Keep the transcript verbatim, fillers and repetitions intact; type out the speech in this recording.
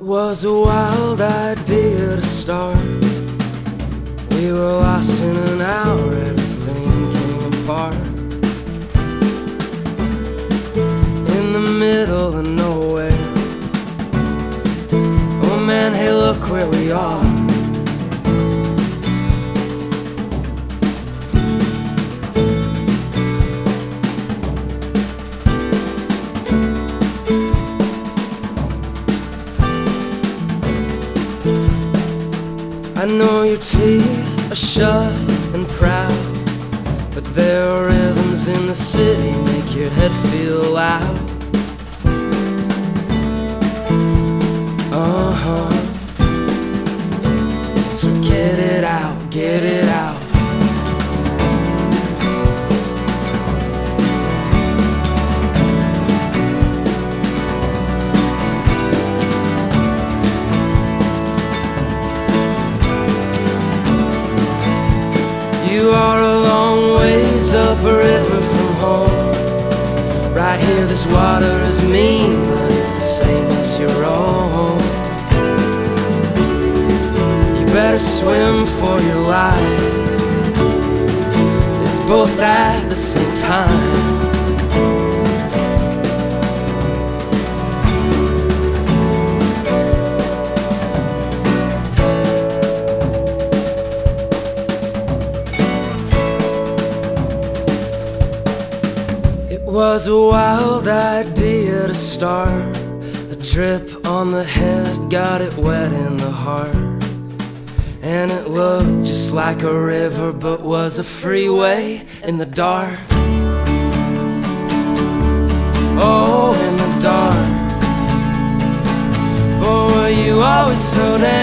was a wild idea to start. We were lost in an hour, everything came apart. In the middle of nowhere. Oh man, hey, look where we are. I know your teeth are shut and proud, but there are rhythms in the city make your head feel loud. Uh-huh. So get it out, get it out. You are a long ways up a river from home. Right here this water is mean, but it's the same as your own. You better swim for your life. It's both at the same time. It was a wild idea to start. A drip on the head got it wet in the heart. And it looked just like a river, but was a freeway in the dark. Oh, in the dark. Boy, you always so damn